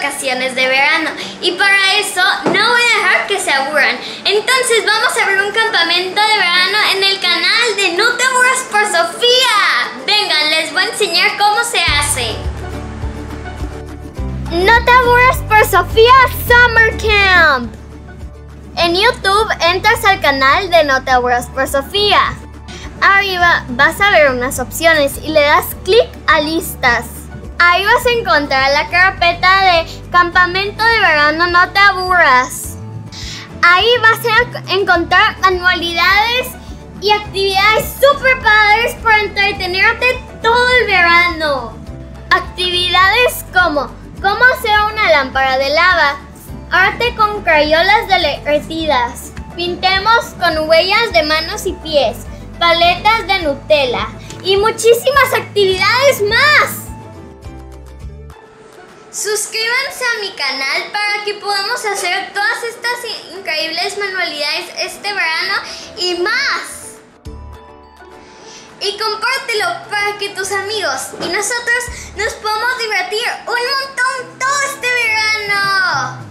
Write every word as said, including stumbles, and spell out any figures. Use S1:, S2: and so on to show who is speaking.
S1: vacaciones de verano y para eso no voy a dejar que se aburran. Entonces vamos a ver un campamento de verano en el canal de No Te Aburras por Sofía. Vengan, les voy a enseñar cómo se hace. No Te Aburras por Sofía Summer Camp. En YouTube entras al canal de No Te Aburras por Sofía. Arriba vas a ver unas opciones y le das clic a listas. Ahí vas a encontrar la carpeta de Campamento de Verano No Te Aburras. Ahí vas a encontrar manualidades y actividades super padres para entretenerte todo el verano. Actividades como cómo hacer una lámpara de lava, arte con crayolas derretidas, pintemos con huellas de manos y pies, paletas de Nutella y muchísimas actividades más. Suscríbanse a mi canal para que podamos hacer todas estas increíbles manualidades este verano y más. Y compártelo para que tus amigos y nosotros nos podamos divertir un montón todo este verano.